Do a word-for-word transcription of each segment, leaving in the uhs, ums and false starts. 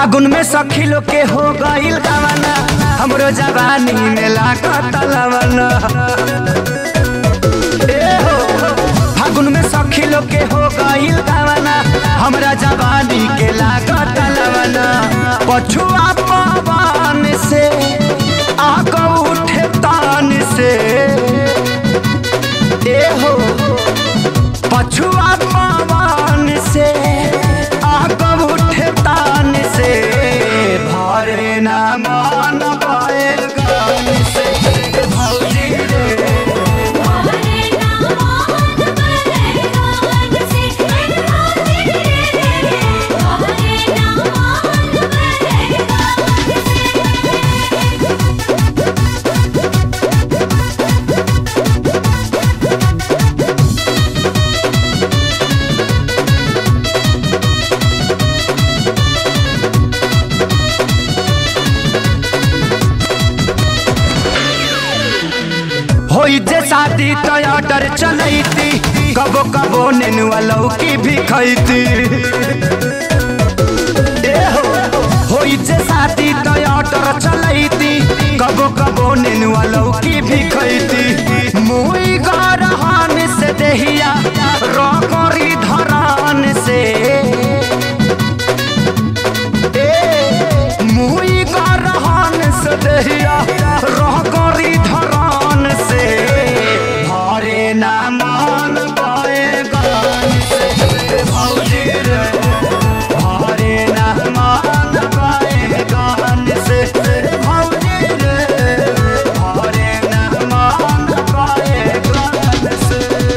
फागुन में सखी लोग के हो गईल गावना, हमरो जवानी में लागत लवना। फागुन में सखी लोग के हो गईल गावना, हमरा जवानी के लागत लवना। पछुआ पवन से आगो उठे तान से, ए हो पछुआ पवन से आगो उठे तान से, भरे ना मन पायल गान से भौजी रे। भरे ना मन पायल गान से भौजी रे, भरे ना मन पायल गान से। होई जे शादी तो ऑर्डर चलैती, कबो कबो नेनुआ लौकी भी खैती। होई जे शादी तो ऑर्डर चलैती, कबो कबो नेनुआ लौकी भी खैती। मुई गरहन से देहिया रगरी धरान से, मुई गरहन से देहिया रगरी धरान से, भरे ना मन पाए गान से भौजी रे। भरे ना मन पाए गान से भौजी रे, भरे ना मन पाए गान से।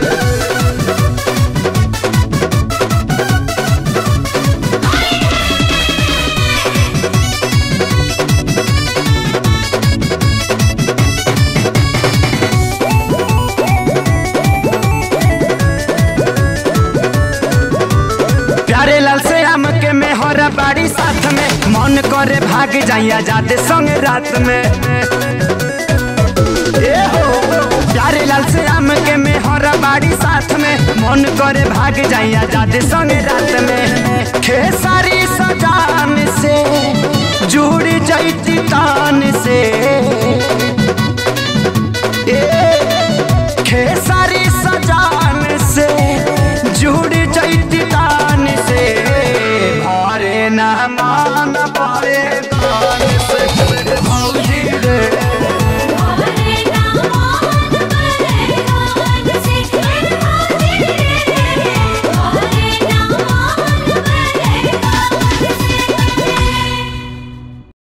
प्यारे लाल से आम के में हरा बाड़ी साथ में, मन करे भाग जाइया जाते संग रात में। ए हो प्यारे लाल से आम के में हरा बाड़ी साथ में, मन करे भाग जाइया जाते संग रात में।